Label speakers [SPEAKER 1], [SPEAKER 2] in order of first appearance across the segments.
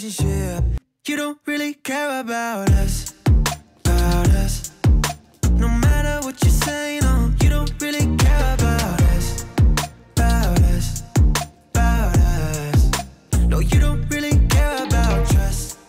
[SPEAKER 1] relationship. You don't really care about us, No matter what you say, no, you don't really care about us, No, you don't really care about trust,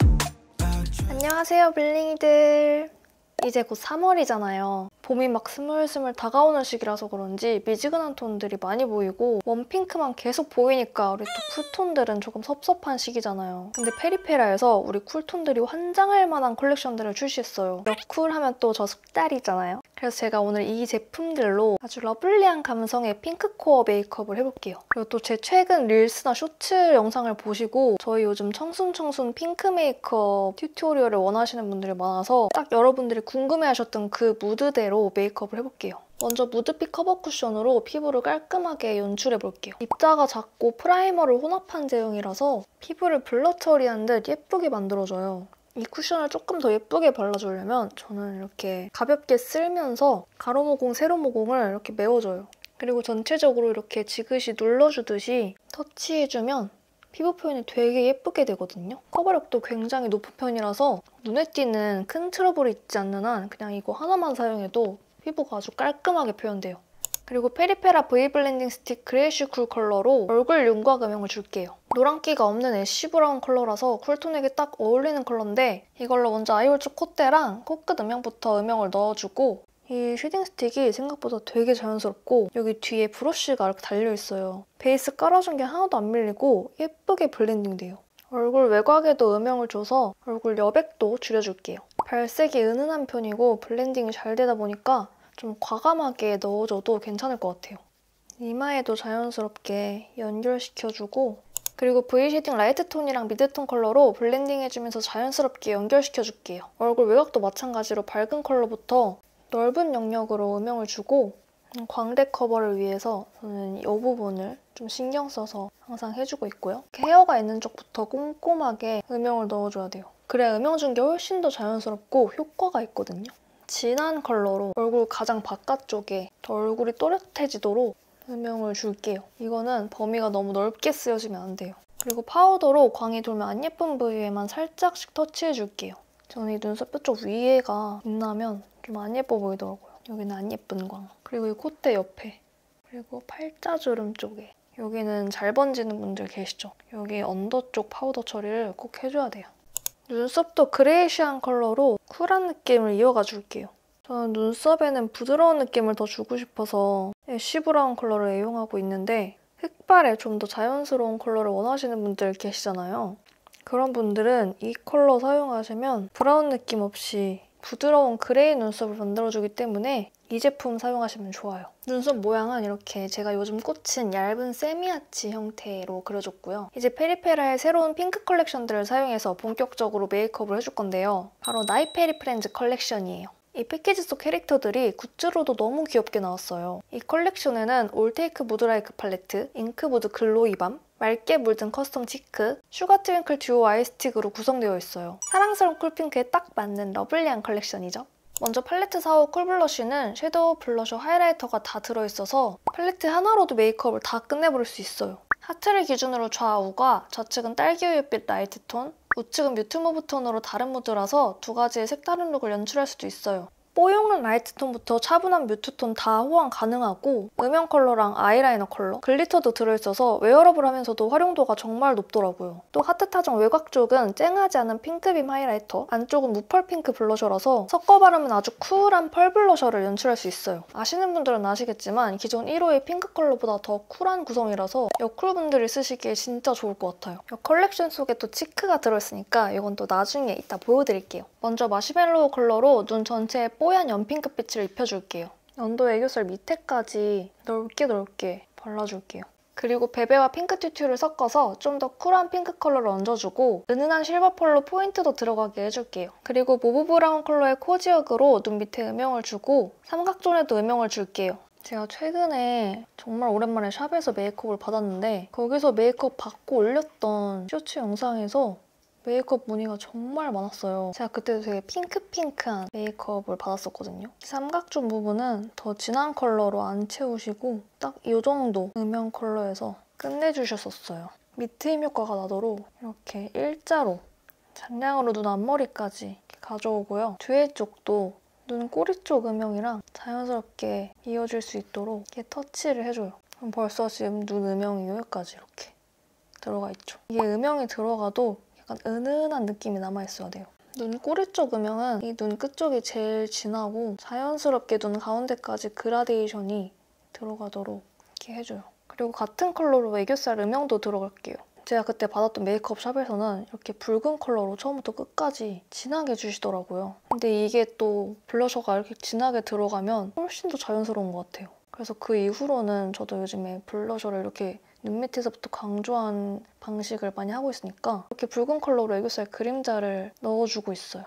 [SPEAKER 2] 안녕하세요, 블링이들. 이제 곧 3월이잖아요. 봄이 막 스물스물 다가오는 시기라서 그런지 미지근한 톤들이 많이 보이고 웜핑크만 계속 보이니까 우리 또 쿨톤들은 조금 섭섭한 시기잖아요. 근데 페리페라에서 우리 쿨톤들이 환장할 만한 컬렉션들을 출시했어요. 여쿨 하면 또 저 숙달이잖아요. 그래서 제가 오늘 이 제품들로 아주 러블리한 감성의 핑크 코어 메이크업을 해볼게요. 그리고 또 제 최근 릴스나 쇼츠 영상을 보시고 저희 요즘 청순 핑크 메이크업 튜토리얼을 원하시는 분들이 많아서 딱 여러분들이 궁금해하셨던 그 무드대로 메이크업을 해볼게요. 먼저 무드빛 커버 쿠션으로 피부를 깔끔하게 연출해볼게요. 입자가 작고 프라이머를 혼합한 제형이라서 피부를 블러 처리한 듯 예쁘게 만들어줘요. 이 쿠션을 조금 더 예쁘게 발라주려면 저는 이렇게 가볍게 쓸면서 가로 모공, 세로 모공을 이렇게 메워줘요. 그리고 전체적으로 이렇게 지그시 눌러주듯이 터치해주면 피부 표현이 되게 예쁘게 되거든요. 커버력도 굉장히 높은 편이라서 눈에 띄는 큰 트러블이 있지 않는 한 그냥 이거 하나만 사용해도 피부가 아주 깔끔하게 표현돼요. 그리고 페리페라 V 블렌딩 스틱 그레이쉬 쿨 컬러로 얼굴 윤곽 음영을 줄게요. 노란기가 없는 애쉬 브라운 컬러라서 쿨톤에게 딱 어울리는 컬러인데 이걸로 먼저 아이홀초 콧대랑 코끝 음영부터 음영을 넣어주고 이 쉐딩 스틱이 생각보다 되게 자연스럽고 여기 뒤에 브러쉬가 이렇게 달려있어요. 베이스 깔아준 게 하나도 안 밀리고 예쁘게 블렌딩 돼요. 얼굴 외곽에도 음영을 줘서 얼굴 여백도 줄여줄게요. 발색이 은은한 편이고 블렌딩이 잘 되다 보니까 좀 과감하게 넣어줘도 괜찮을 것 같아요. 이마에도 자연스럽게 연결시켜주고 그리고 V 쉐딩 라이트 톤이랑 미드톤 컬러로 블렌딩 해주면서 자연스럽게 연결시켜줄게요. 얼굴 외곽도 마찬가지로 밝은 컬러부터 넓은 영역으로 음영을 주고 광대 커버를 위해서 저는 이 부분을 좀 신경 써서 항상 해주고 있고요. 헤어가 있는 쪽부터 꼼꼼하게 음영을 넣어줘야 돼요. 그래야 음영 준 게 훨씬 더 자연스럽고 효과가 있거든요. 진한 컬러로 얼굴 가장 바깥쪽에 더 얼굴이 또렷해지도록 음영을 줄게요. 이거는 범위가 너무 넓게 쓰여지면 안 돼요. 그리고 파우더로 광이 돌면 안 예쁜 부위에만 살짝씩 터치해줄게요. 저는 이 눈썹 쪽 위에가 빛나면 좀 안 예뻐 보이더라고요. 여기는 안 예쁜 광. 그리고 이 콧대 옆에. 그리고 팔자주름 쪽에. 여기는 잘 번지는 분들 계시죠? 여기 언더 쪽 파우더 처리를 꼭 해줘야 돼요. 눈썹도 그레이시한 컬러로 쿨한 느낌을 이어가 줄게요. 저는 눈썹에는 부드러운 느낌을 더 주고 싶어서 애쉬 브라운 컬러를 애용하고 있는데 흑발에 좀 더 자연스러운 컬러를 원하시는 분들 계시잖아요. 그런 분들은 이 컬러 사용하시면 브라운 느낌 없이 부드러운 그레이 눈썹을 만들어주기 때문에 이 제품 사용하시면 좋아요. 눈썹 모양은 이렇게 제가 요즘 꽂힌 얇은 세미아치 형태로 그려줬고요. 이제 페리페라의 새로운 핑크 컬렉션들을 사용해서 본격적으로 메이크업을 해줄 건데요. 바로 나이페리 프렌즈 컬렉션이에요. 이 패키지 속 캐릭터들이 굿즈로도 너무 귀엽게 나왔어요. 이 컬렉션에는 올테이크 무드라이크 팔레트, 잉크 무드 글로이 밤, 맑게 물든 커스텀 치크, 슈가 트윙클 듀오 아이스틱으로 구성되어 있어요. 사랑스러운 쿨핑크에 딱 맞는 러블리한 컬렉션이죠. 먼저 팔레트 4호 쿨 블러쉬는 섀도우, 블러셔, 하이라이터가 다 들어있어서 팔레트 하나로도 메이크업을 다 끝내버릴 수 있어요. 하트를 기준으로 좌우가 좌측은 딸기우유빛 라이트 톤, 우측은 뮤트 무브 톤으로 다른 무드라서 두 가지의 색다른 룩을 연출할 수도 있어요. 뽀용한 라이트 톤부터 차분한 뮤트 톤 다 호환 가능하고 음영 컬러랑 아이라이너 컬러, 글리터도 들어있어서 웨어러블 하면서도 활용도가 정말 높더라고요. 또 하트 타정 외곽 쪽은 쨍하지 않은 핑크빔 하이라이터, 안쪽은 무펄 핑크 블러셔라서 섞어 바르면 아주 쿨한 펄 블러셔를 연출할 수 있어요. 아시는 분들은 아시겠지만 기존 1호의 핑크 컬러보다 더 쿨한 구성이라서 여쿨 분들이 쓰시기에 진짜 좋을 것 같아요. 이 컬렉션 속에 또 치크가 들어있으니까 이건 또 나중에 이따 보여드릴게요. 먼저 마시멜로우 컬러로 눈 전체에 뽀얀 연핑크빛을 입혀줄게요. 언더 애교살 밑에까지 넓게 발라줄게요. 그리고 베베와 핑크 튜튜를 섞어서 좀 더 쿨한 핑크 컬러를 얹어주고 은은한 실버 펄로 포인트도 들어가게 해줄게요. 그리고 모브 브라운 컬러의 코지역으로 눈 밑에 음영을 주고 삼각존에도 음영을 줄게요. 제가 최근에 정말 오랜만에 샵에서 메이크업을 받았는데 거기서 메이크업 받고 올렸던 쇼츠 영상에서 메이크업 문의가 정말 많았어요. 제가 그때도 되게 핑크한 메이크업을 받았었거든요. 삼각존 부분은 더 진한 컬러로 안 채우시고 딱 이 정도 음영 컬러에서 끝내주셨었어요. 미트 힘 효과가 나도록 이렇게 일자로 잔량으로 눈 앞머리까지 이렇게 가져오고요. 뒤에 쪽도 눈 꼬리 쪽 음영이랑 자연스럽게 이어질 수 있도록 이렇게 터치를 해줘요. 그럼 벌써 지금 눈 음영이 여기까지 이렇게 들어가 있죠. 이게 음영이 들어가도 약간 은은한 느낌이 남아있어야 돼요. 눈 꼬리 쪽 음영은 이 눈 끝쪽이 제일 진하고 자연스럽게 눈 가운데까지 그라데이션이 들어가도록 이렇게 해줘요. 그리고 같은 컬러로 애교살 음영도 들어갈게요. 제가 그때 받았던 메이크업 샵에서는 이렇게 붉은 컬러로 처음부터 끝까지 진하게 주시더라고요. 근데 이게 또 블러셔가 이렇게 진하게 들어가면 훨씬 더 자연스러운 것 같아요. 그래서 그 이후로는 저도 요즘에 블러셔를 이렇게 눈 밑에서부터 강조한 방식을 많이 하고 있으니까 이렇게 붉은 컬러로 애교살 그림자를 넣어주고 있어요.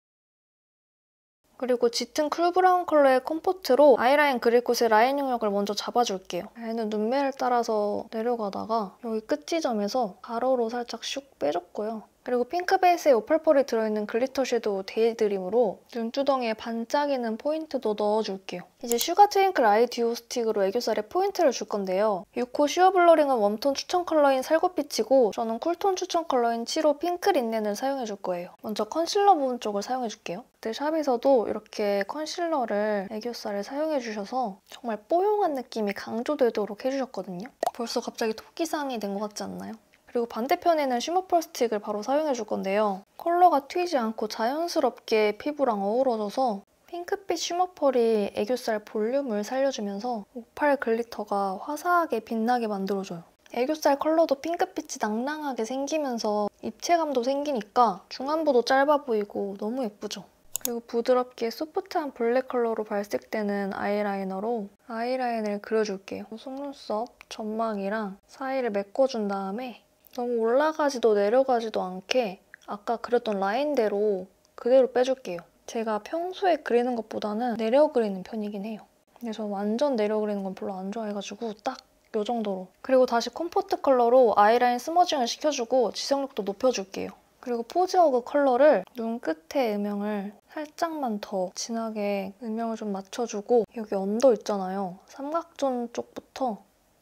[SPEAKER 2] 그리고 짙은 쿨브라운 컬러의 컴포트로 아이라인 그릴 곳의 라인 영역을 먼저 잡아줄게요. 라인은 눈매를 따라서 내려가다가 여기 끝 지점에서 가로로 살짝 슉 빼줬고요. 그리고 핑크 베이스에 오팔펄이 들어있는 글리터 섀도우 데이드림으로 눈두덩이에 반짝이는 포인트도 넣어줄게요. 이제 슈가 트윙클 아이 듀오 스틱으로 애교살에 포인트를 줄 건데요. 6호 슈어 블러링은 웜톤 추천 컬러인 살구빛이고 저는 쿨톤 추천 컬러인 7호 핑크 린넨을 사용해줄 거예요. 먼저 컨실러 부분 쪽을 사용해줄게요. 그때 샵에서도 이렇게 컨실러를 애교살에 사용해주셔서 정말 뽀용한 느낌이 강조되도록 해주셨거든요. 벌써 갑자기 토끼상이 된 것 같지 않나요? 그리고 반대편에는 쉬머펄 스틱을 바로 사용해줄 건데요. 컬러가 튀지 않고 자연스럽게 피부랑 어우러져서 핑크빛 쉬머펄이 애교살 볼륨을 살려주면서 오팔 글리터가 화사하게 빛나게 만들어줘요. 애교살 컬러도 핑크빛이 낭낭하게 생기면서 입체감도 생기니까 중안부도 짧아 보이고 너무 예쁘죠? 그리고 부드럽게 소프트한 블랙 컬러로 발색되는 아이라이너로 아이라인을 그려줄게요. 속눈썹, 점막이랑 사이를 메꿔준 다음에 너무 올라가지도 내려가지도 않게 아까 그렸던 라인대로 그대로 빼줄게요. 제가 평소에 그리는 것보다는 내려 그리는 편이긴 해요. 근데 저 완전 내려 그리는 건 별로 안 좋아해가지고 딱 이 정도로. 그리고 다시 컴포트 컬러로 아이라인 스머징을 시켜주고 지속력도 높여줄게요. 그리고 포즈허그 컬러를 눈 끝에 음영을 살짝만 더 진하게 음영을 좀 맞춰주고 여기 언더 있잖아요. 삼각존 쪽부터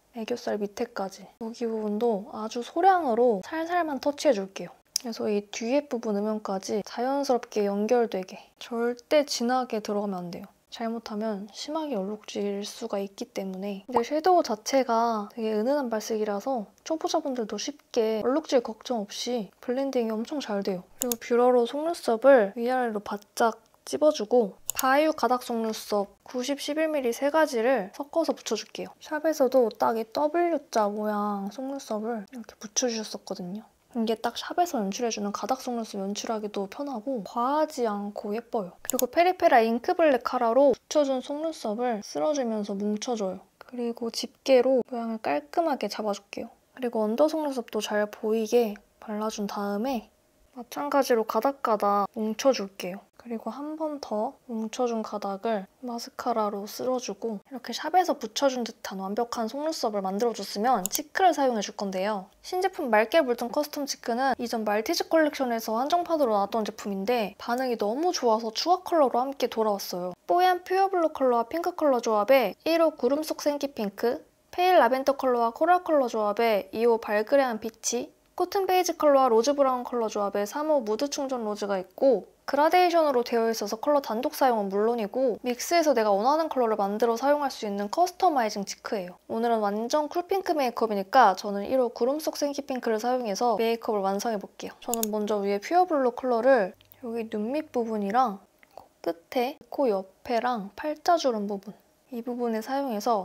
[SPEAKER 2] 애교살 밑에까지 여기 부분도 아주 소량으로 살살만 터치해줄게요. 그래서 이 뒤에 부분 음영까지 자연스럽게 연결되게 절대 진하게 들어가면 안 돼요. 잘못하면 심하게 얼룩질 수가 있기 때문에. 근데 섀도우 자체가 되게 은은한 발색이라서 초보자분들도 쉽게 얼룩질 걱정 없이 블렌딩이 엄청 잘 돼요. 그리고 뷰러로 속눈썹을 위아래로 바짝 찝어주고 바이유 가닥 속눈썹 90, 11mm 세 가지를 섞어서 붙여줄게요. 샵에서도 딱 이 W자 모양 속눈썹을 이렇게 붙여주셨었거든요. 이게 딱 샵에서 연출해주는 가닥 속눈썹 연출하기도 편하고 과하지 않고 예뻐요. 그리고 페리페라 잉크블랙 카라로 붙여준 속눈썹을 쓸어주면서 뭉쳐줘요. 그리고 집게로 모양을 깔끔하게 잡아줄게요. 그리고 언더 속눈썹도 잘 보이게 발라준 다음에 마찬가지로 가닥가닥 뭉쳐줄게요. 그리고 한 번 더 뭉쳐준 가닥을 마스카라로 쓸어주고 이렇게 샵에서 붙여준 듯한 완벽한 속눈썹을 만들어줬으면 치크를 사용해줄 건데요. 신제품 맑게 물든 커스텀 치크는 이전 말티즈 컬렉션에서 한정판으로 나왔던 제품인데 반응이 너무 좋아서 추가 컬러로 함께 돌아왔어요. 뽀얀 퓨어블루 컬러와 핑크 컬러 조합에 1호 구름 속 생기 핑크, 페일 라벤더 컬러와 코랄 컬러 조합에 2호 발그레한 피치, 코튼 베이지 컬러와 로즈 브라운 컬러 조합에 3호 무드 충전 로즈가 있고 그라데이션으로 되어 있어서 컬러 단독 사용은 물론이고 믹스해서 내가 원하는 컬러를 만들어 사용할 수 있는 커스터마이징 치크예요. 오늘은 완전 쿨핑크 메이크업이니까 저는 1호 구름 속 생기 핑크를 사용해서 메이크업을 완성해볼게요. 저는 먼저 위에 퓨어블루 컬러를 여기 눈 밑 부분이랑 코끝에, 코 옆에랑 팔자주름 부분 이 부분에 사용해서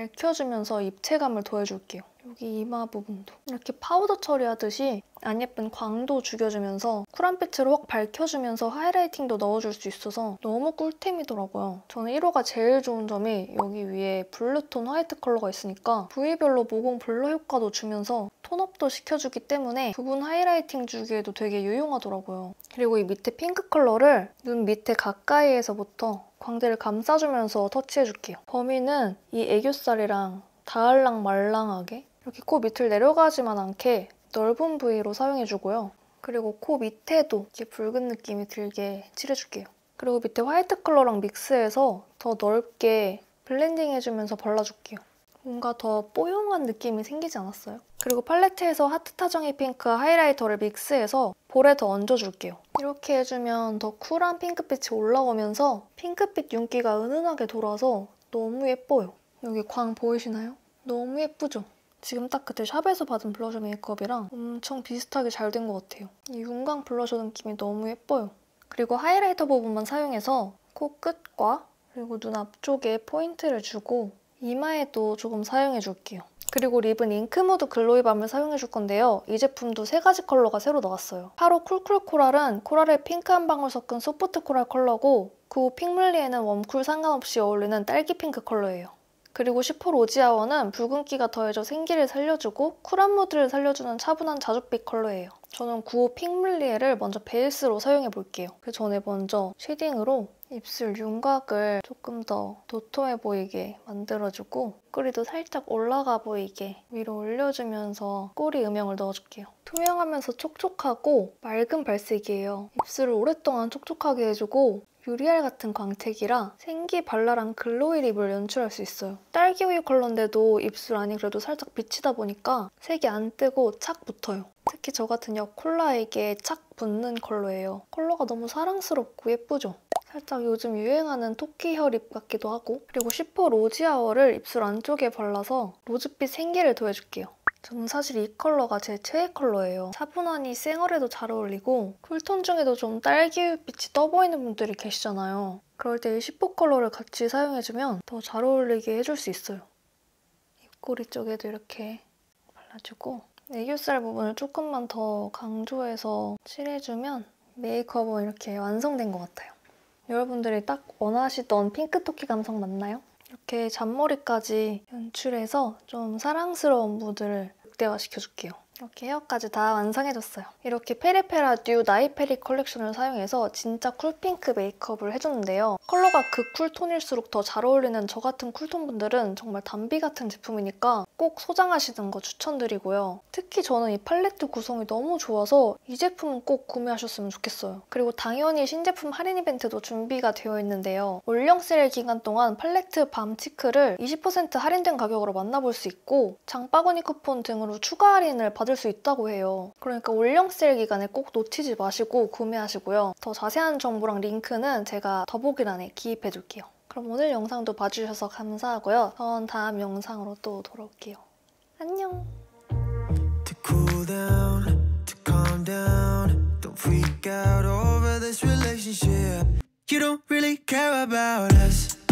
[SPEAKER 2] 밝혀주면서 입체감을 더해줄게요. 여기 이마 부분도 이렇게 파우더 처리하듯이 안 예쁜 광도 죽여주면서 쿨한 빛으로 확 밝혀주면서 하이라이팅도 넣어줄 수 있어서 너무 꿀템이더라고요. 저는 1호가 제일 좋은 점이 여기 위에 블루톤 화이트 컬러가 있으니까 부위별로 모공 블러 효과도 주면서 톤업도 시켜주기 때문에 부분 하이라이팅 주기에도 되게 유용하더라고요. 그리고 이 밑에 핑크 컬러를 눈 밑에 가까이에서부터 광대를 감싸주면서 터치해줄게요. 범위는 이 애교살이랑 닿을랑 말랑하게 이렇게 코 밑을 내려가지만 않게 넓은 부위로 사용해주고요. 그리고 코 밑에도 이렇게 붉은 느낌이 들게 칠해줄게요. 그리고 밑에 화이트 컬러랑 믹스해서 더 넓게 블렌딩 해주면서 발라줄게요. 뭔가 더 뽀용한 느낌이 생기지 않았어요? 그리고 팔레트에서 하트 타정의 핑크 하이라이터를 믹스해서 볼에 더 얹어줄게요. 이렇게 해주면 더 쿨한 핑크빛이 올라오면서 핑크빛 윤기가 은은하게 돌아서 너무 예뻐요. 여기 광 보이시나요? 너무 예쁘죠? 지금 딱 그때 샵에서 받은 블러셔 메이크업이랑 엄청 비슷하게 잘 된 것 같아요. 이 윤광 블러셔 느낌이 너무 예뻐요. 그리고 하이라이터 부분만 사용해서 코끝과 그리고 눈 앞쪽에 포인트를 주고 이마에도 조금 사용해줄게요. 그리고 립은 잉크무드 글로이 밤을 사용해줄 건데요. 이 제품도 3가지 컬러가 새로 나왔어요. 8호 쿨쿨 코랄은 코랄에 핑크 한 방울 섞은 소프트 코랄 컬러고 9호 핑물리에는 웜쿨 상관없이 어울리는 딸기 핑크 컬러예요. 그리고 10호 로지아워는 붉은기가 더해져 생기를 살려주고 쿨한 무드를 살려주는 차분한 자줏빛 컬러예요. 저는 9호 핑물리에를 먼저 베이스로 사용해볼게요. 그 전에 먼저 쉐딩으로 입술 윤곽을 조금 더 도톰해 보이게 만들어주고 꼬리도 살짝 올라가 보이게 위로 올려주면서 꼬리 음영을 넣어줄게요. 투명하면서 촉촉하고 맑은 발색이에요. 입술을 오랫동안 촉촉하게 해주고 유리알 같은 광택이라 생기 발랄한 글로이 립을 연출할 수 있어요. 딸기 우유 컬러인데도 입술 안이 그래도 살짝 비치다 보니까 색이 안 뜨고 착 붙어요. 특히 저 같은 여콜라에게 착 붙는 컬러예요. 컬러가 너무 사랑스럽고 예쁘죠? 살짝 요즘 유행하는 토끼 혀 립 같기도 하고 그리고 10호 로지아워를 입술 안쪽에 발라서 로즈빛 생기를 더해줄게요. 저는 사실 이 컬러가 제 최애 컬러예요. 차분하니 쌩얼에도 잘 어울리고 쿨톤 중에도 좀 딸기빛이 떠보이는 분들이 계시잖아요. 그럴 때 이 10호 컬러를 같이 사용해주면 더 잘 어울리게 해줄 수 있어요. 입꼬리 쪽에도 이렇게 발라주고 애교살 부분을 조금만 더 강조해서 칠해주면 메이크업은 이렇게 완성된 것 같아요. 여러분들이 딱 원하시던 핑크 토끼 감성 맞나요? 이렇게 잔머리까지 연출해서 좀 사랑스러운 무드를 극대화시켜줄게요. 이렇게 헤어까지 다 완성해줬어요. 이렇게 페리페라 뉴 나이페리 컬렉션을 사용해서 진짜 쿨핑크 메이크업을 해줬는데요. 컬러가 극쿨톤일수록 더 잘 어울리는 저 같은 쿨톤 분들은 정말 단비 같은 제품이니까 꼭 소장하시는 거 추천드리고요. 특히 저는 이 팔레트 구성이 너무 좋아서 이 제품은 꼭 구매하셨으면 좋겠어요. 그리고 당연히 신제품 할인 이벤트도 준비가 되어 있는데요. 올영 세일 기간 동안 팔레트 밤 치크를 20% 할인된 가격으로 만나볼 수 있고 장바구니 쿠폰 등으로 추가 할인을 받을 수 있다고 해요. 그러니까 올영 세일 기간에 꼭 놓치지 마시고 구매하시고요. 더 자세한 정보랑 링크는 제가 더보기란에 기입해둘게요. 그럼 오늘 영상도 봐주셔서 감사하고요. 전 다음 영상으로 또 돌아올게요. 안녕!
[SPEAKER 1] To cool down, to calm down. Don't freak out over this relationship. You don't really care about us.